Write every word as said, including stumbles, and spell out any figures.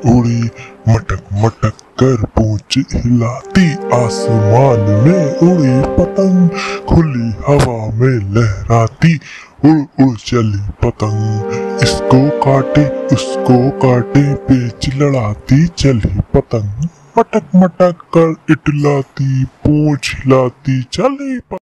उड़ी, मटक मटक कर पूंछ हिलाती, आसमान में उड़ी पतंग, खुली हवा में लहराती, उड़ उड़ चली पतंग। इसको काटे उसको काटे पेच लड़ाती चली पतंग, मटक मटक कर इटलाती, पूंछ हिलाती चली पतंग।